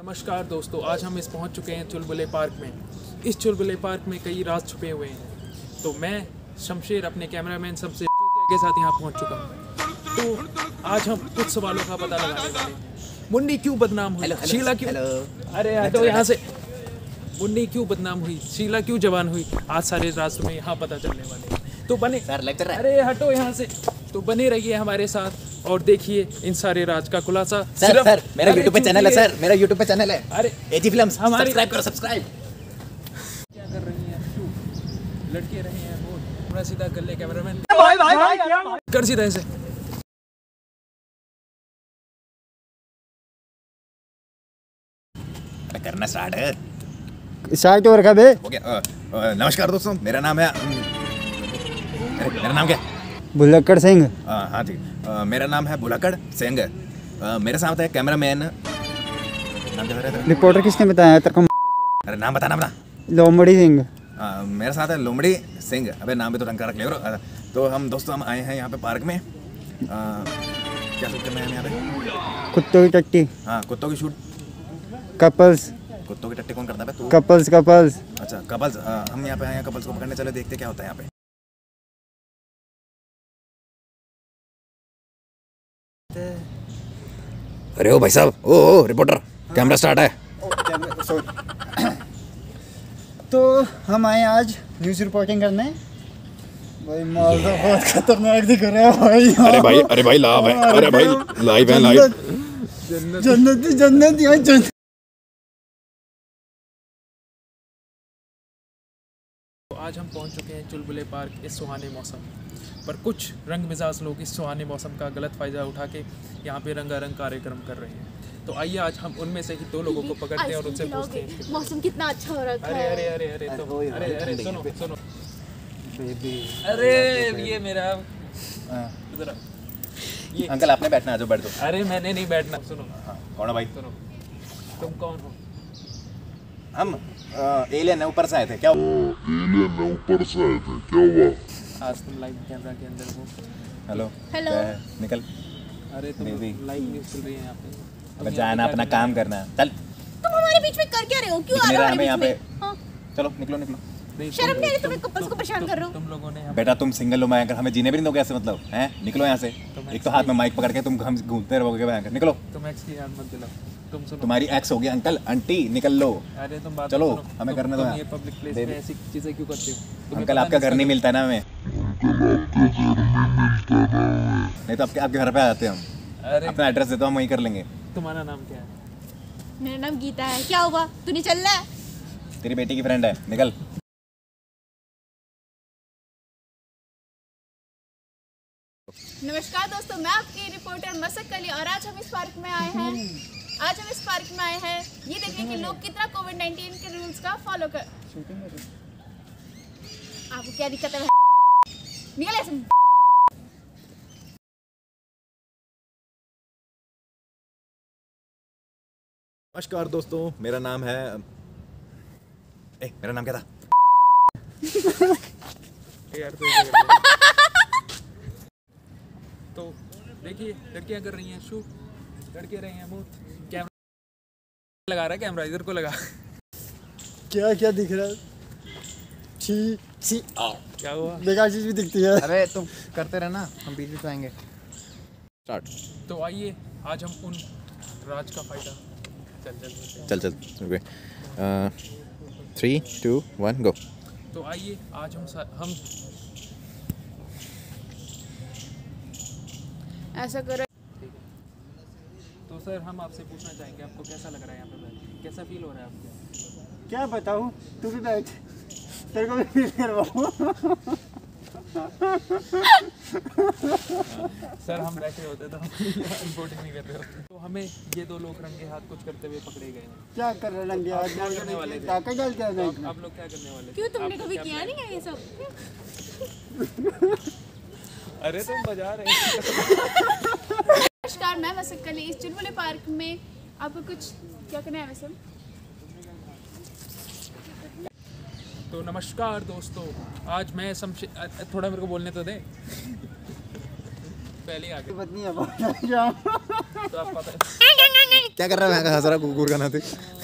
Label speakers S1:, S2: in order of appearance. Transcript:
S1: नमस्कार दोस्तों, आज हम पहुंच चुके हैं चुलबुले पार्क में। इस चुलबुले पार्क में कई राज छुपे हुए हैं। तो मैं शमशेर अपने कैमरामैन सबसे के साथ यहाँ पहुंच चुका हूँ। तो आज हम कुछ सवालों का पता लगाने वाले हैं। मुन्नी क्यों बदनाम हुई, शीला क्यों, अरे हटो यहाँ से। मुन्नी क्यों बदनाम हुई, शीला क्यों जवान हुई, आज सारे राज तुम्हें यहाँ पता चलने वाले हैं। तो बने अरे हटो यहाँ से। तो बने रहिए हमारे साथ और देखिए इन सारे राज का खुलासा।
S2: सर मेरा यूट्यूब पे चैनल है, सर मेरा यूट्यूब पे चैनल है।
S1: अरे
S2: एजी फिल्म्स,
S1: हमारी
S2: सब्सक्राइब करो, सब्सक्राइब।
S1: क्या कर रही हैं क्यों लड़के रहे हैं वो थोड़ा सीधा कर ले कैमरामैन, कर सीधा ऐसे।
S2: करना स्टार्ट है,
S3: स्टार्ट हो रखा बे।
S2: हो गया। नमस्कार दोस्तों, मेरा नाम है मेरा नाम क्या?
S3: भुलक्कड़ सिंह।
S2: हाँ ठीक, मेरा नाम है भुलक्कड़ सिंह। मेरे साथ है कैमरामैन। नाम क्या था?
S3: रिपोर्टर किसने बताया तेरे को?
S2: अरे नाम बता, नाम बता।
S3: लोमड़ी सिंह।
S2: मेरे साथ है लोमड़ी सिंह। अबे नाम भी तो ढंग का रख ले। तो हम दोस्तों हम आए हैं यहाँ पे पार्क में। क्या शूट करने आए हैं यहाँ पे?
S3: कुत्तों की टट्टी।
S2: हाँ, कुत्तों की शूट।
S3: कपल्स।
S2: कुत्तों की टट्टी कौन करता है? तू।
S3: कपल्स।
S2: अच्छा कपल्स। हम यहाँ पे आए हैं कपल्स को पकड़ने। चले देखते क्या होता है यहाँ पे। अरे ओ भाई साहब, ओ रिपोर्टर, कैमरा स्टार्ट है।
S3: तो हम आए आज न्यूज़ रिपोर्टिंग करने। भाई माल तो बहुत खतरनाक दिख रहा है भाई।
S2: अरे भाई लाइव है। अरे भाई लाइव है, लाइव।
S3: जन्नत यहाँ जन्नत।
S1: आज हम पहुंच चुके हैं चुलबुले पार्क इस सुहाने मौसम पर। कुछ रंग मिजाज लोग इस सुहाने मौसम का गलत फ़ायदा उठा के यहाँ पे रंगारंग कार्यक्रम कर रहे हैं। तो आइए आज हम उनमें से ही 2 लोगों को पकड़ते हैं और उनसे पूछते हैं
S4: मौसम कितना अच्छा हो रखा है।
S1: अरे सुनो बेबी। अरे ये मेरा ये
S2: अंकल आपने बैठना है, जो बैठ दो।
S1: अरे मैंने नहीं बैठना। सुनो।
S2: हाँ, कौन है भाई?
S1: सुनो, तुम कौन हो?
S2: हम एलियन है, ऊपर से आए थे। क्या हुआ?
S1: आज तुम लाइव कैमरा के अंदर हो।
S2: Hello
S4: hello.
S2: निकल।
S1: अरे तुम
S2: बेबी।
S1: लाइव न्यूज़ चल रही है यहाँ पे।
S2: अबे जाना, अपना काम करना है। चल
S4: तुम हमारे बीच में कर क्या रहे हो? क्यों आ रहे हो
S2: हमें यहाँ
S4: हमारे
S2: पे?
S4: बीच में? हाँ।
S2: चलो निकलो।
S1: नहीं,
S4: शर्म नहीं आ रही तुम्हें? कपल्स को परेशान कर रहे हो।
S1: तुम लोगों ने हम
S2: बेटा तुम सिंगल हो, मैं हमें जीने भी नहीं दोगे ऐसे, मतलब हैं? निकलो यहाँ से। एक तो हाथ में माइक पकड़ के तुम हम घूमते रहोगे भयंकर। निकलो।
S1: तुम एक्स की याद मत दिलाओ। तुम सुनो।
S2: तुम्हारी एक्स होगी अंकल आंटी, निकल लो।
S1: अरे तुम बात
S2: चलो,
S1: सुनो।
S2: हमें करने दो
S1: तुम
S2: यहाँ।
S1: ये पब्लिक प्लेस में ऐसी चीजें क्यों करते हो? तुम्हें
S2: अंकल
S1: पता
S2: आपका
S1: नहीं
S2: घर नहीं
S1: इसका-
S2: मिलता ना हमें। नहीं तो आपके घर पे आ जाते हैं हम।
S1: अरे
S2: अपना एड्रेस दे दो, हम वहीं कर लेंगे।
S1: तुम्हारा नाम क्या है?
S4: मेरा नाम गीता है। क्या हुआ? तू नहीं चल रहा है?
S2: तेरी बेटी की फ्रेंड है, निकल।
S4: नमस्कार दोस्तों, मैं आपकी रिपोर्टर मसक अली और आज हम इस पार्क में आए हैं। ये देखने कि लोग कितना कोविड-19 के रूल्स का फॉलो कर। आपको क्या दिक्कत है? निकल ऐसे।
S2: नमस्कार दोस्तों, मेरा नाम है मेरा नाम क्या था?
S1: यार तो देखिए लड़कियां कर रही हैं शूट, लड़के रहे हैं मूड। कैमरा लगा रहा है, कैमरा इधर को लगा।
S3: क्या दिख रहा है?
S1: क्या हुआ?
S3: बेकार चीज भी दिखती है।
S5: अरे तुम करते रहना, हम बीच में आएंगे।
S2: स्टार्ट।
S1: तो आइए आज हम उन राज का फायदा
S2: चल ओके। 3 2 1 गो।
S1: तो आइए आज हम
S4: ऐसा करो।
S1: तो सर हम आपसे पूछना चाहेंगे आपको कैसा लग रहा है यहाँ पे बैठ के? कैसा फील हो रहा है आपको?
S3: क्या बताऊँ, तू भी बैठ, तेरे को भी फील करवाऊँ।
S1: सर हम बैठे होते तो हम रिपोर्टिंग नहीं कर रहे होते। तो हमें ये 2 लोग रंगे हाथ कुछ करते हुए पकड़े गए हैं।
S3: क्या कर रहे लंगे
S1: आप क्या करने वाले थे?
S3: ताकत डाल क्या है?
S1: आप लोग क्या करने वाले थे?
S4: क्यों तुमने
S1: आपको
S4: कभी
S1: क्या
S4: किया
S1: plan-
S4: नहीं है ये सब?
S1: अरे तुम बजा रहे हैं।
S4: नमस्कार, मैं मसक अली। इस चुलबुले पार्क में आपको कुछ क्या करना है वैसे?
S1: तो नमस्कार दोस्तों, आज मैं थोड़ा मेरे को बोलने तो दे। पहले आ गए
S3: पत्नी है
S1: तो आप पता
S2: क्या कर रहा है? मैं हंस रहा कुकुर का नाते।